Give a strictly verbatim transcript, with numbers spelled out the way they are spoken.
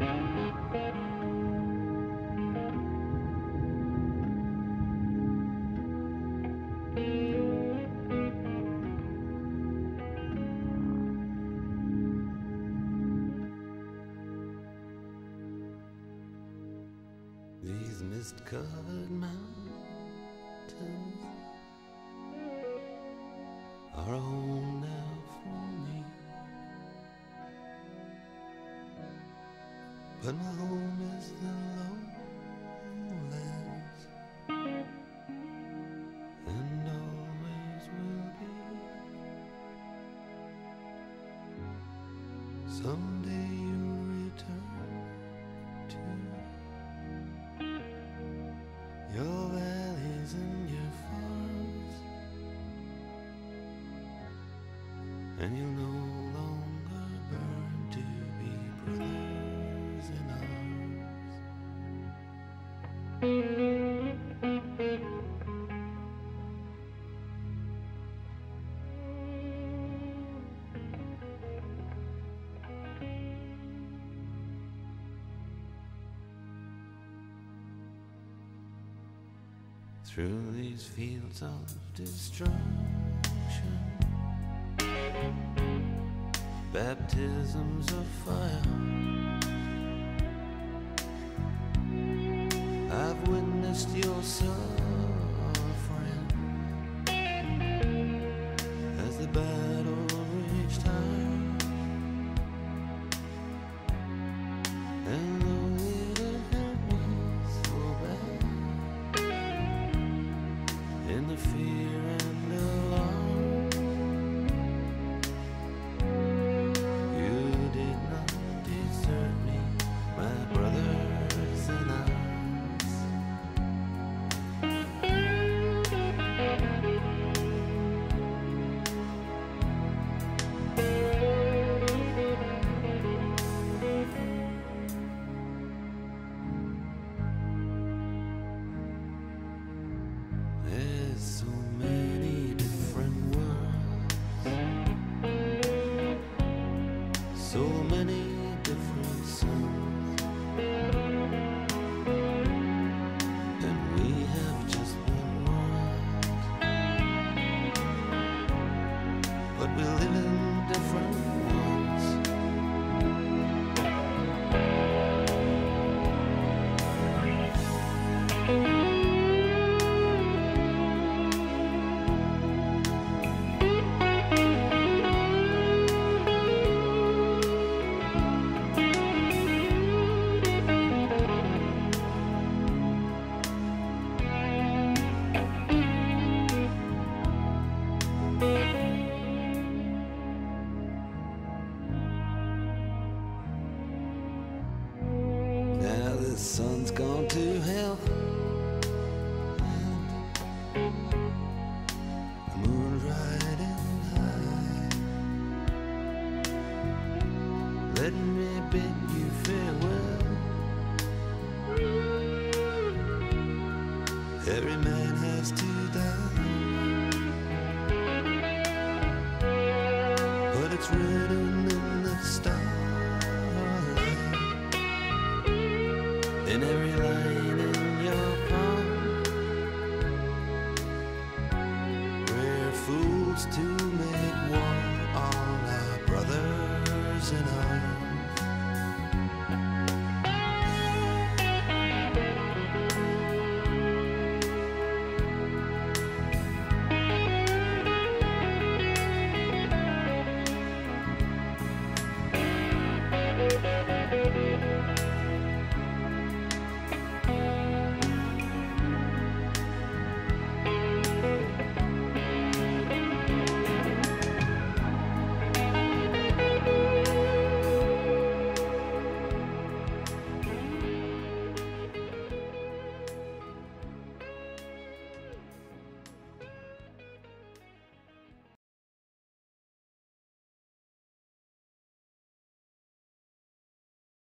These mist-covered mountains are a home now for me, but my home is the lowlands, and always will be. Someday you'll return to your valleys and your farms, and you'll no longer burn to be brothers in arms. Through these fields of destruction, baptisms of fire, I've witnessed your suffering as the battle reached high, and though it had hurt me so bad, in the fear and alarm, you did not desert me, my brothers in arms. There's so many different worlds, so many different suns, and we have just one world, but we live in different ones. Now the sun's gone to hell, and the moon's riding high. Let me bid you farewell. Every man has to die, but it's written in the stars. In every